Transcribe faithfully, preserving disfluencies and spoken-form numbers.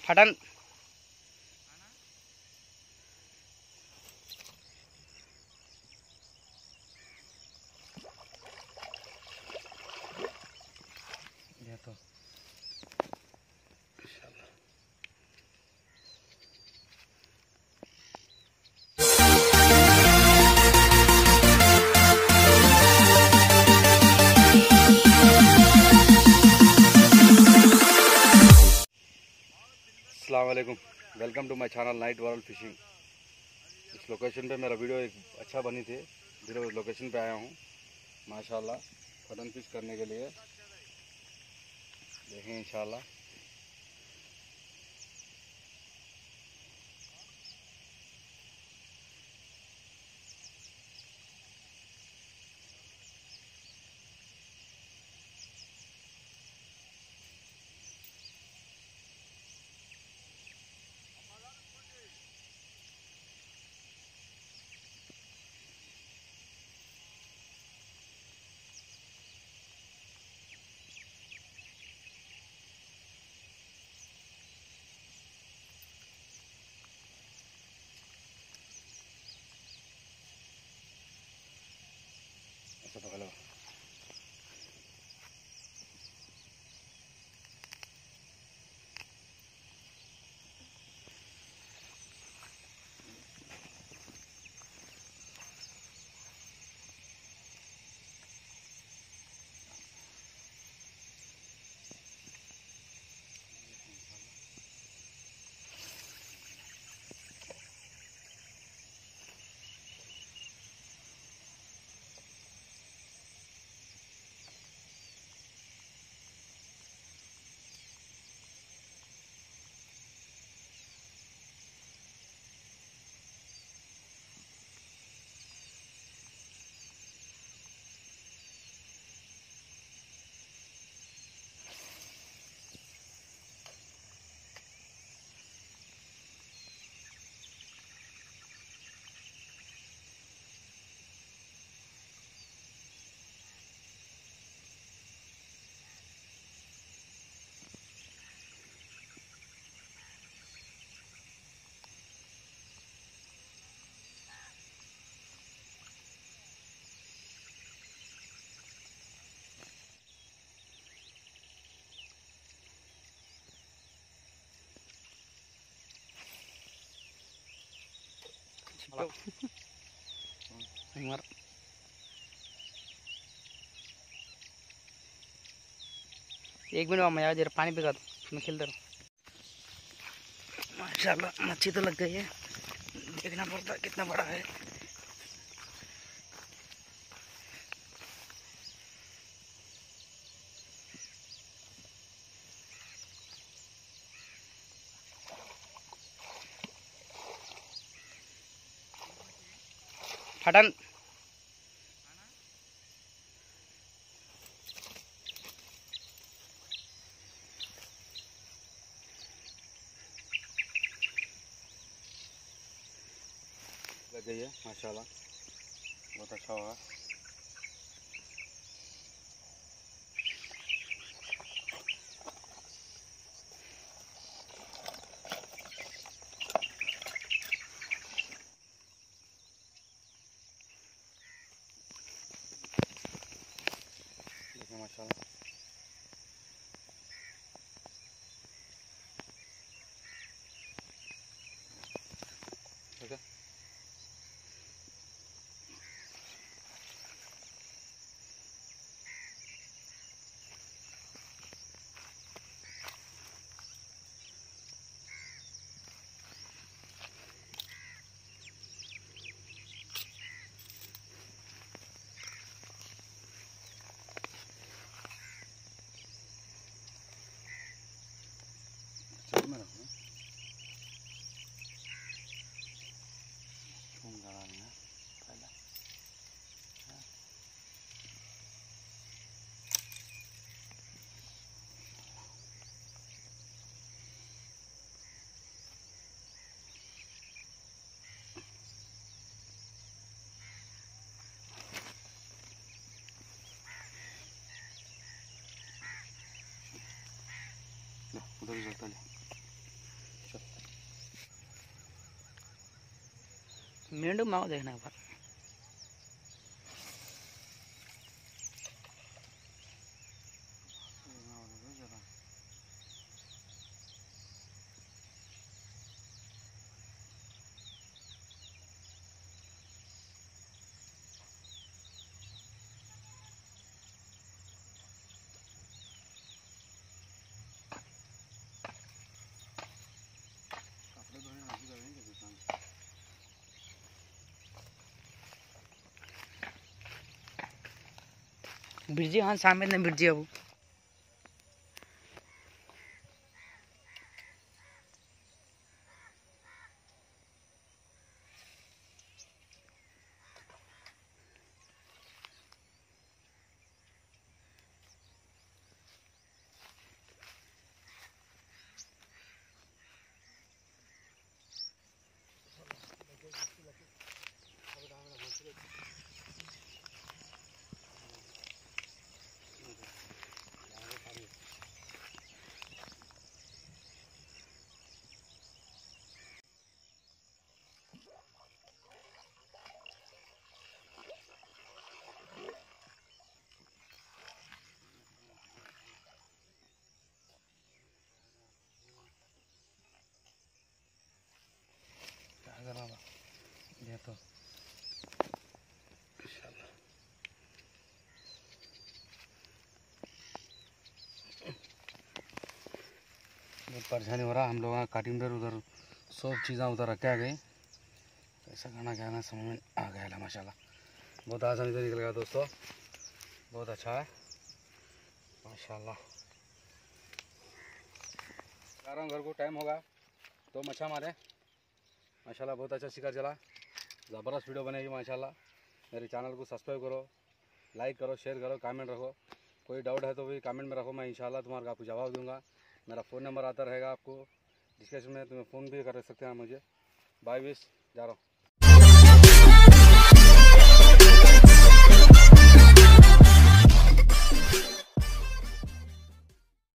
पठान तो अस्सलाम वालेकुम, welcome to my channel night world fishing. इस लोकेशन पे मेरा वीडियो एक अच्छा बनी थी, इस लोकेशन पे आया हूँ माशाल्लाह पठान फिश करने के लिए। देखें इंशाल्लाह। ऐसा पकड़ लो। एक मिनट में यार जरा पानी पिघा दो, मैं खेलता रहूँ। माशाल्लाह मच्छी तो लग गई है, देखना पड़ता है कितना बड़ा है। पठान लग गई है माशाल्लाह, बहुत अच्छा होगा। देखिए माशाल्लाह ठीक है। में रखो घूम लगा लेना पहले। उधर ही चलता है। मेंढक माओ देखना पर बिरजी हाँ सामने ने बिरजी अब ये तो बहुत परेशानी हो रहा हम लोग काटिंग उधर सब चीज़ें उधर रख के आ गई ऐसा खाना क्या ना समझ में आ गया माशाल्लाह बहुत आसानी से निकल गया दोस्तों बहुत अच्छा है माशाल्लाह। आ रहा हूँ घर को टाइम होगा तो मच्छा मारे माशाल्लाह बहुत अच्छा शिकार चला ज़बरदस्त वीडियो बनेगी माशाल्लाह। मेरे चैनल को सब्सक्राइब करो लाइक करो शेयर करो कमेंट रखो कोई डाउट है तो भी कमेंट में रखो मैं इंशाल्लाह तुम्हारा आपको जवाब दूंगा। मेरा फ़ोन नंबर आता रहेगा आपको डिस्क्रिप्शन में तुम्हें फ़ोन भी कर सकते हैं मुझे। बाय विश जा रहा हूँ।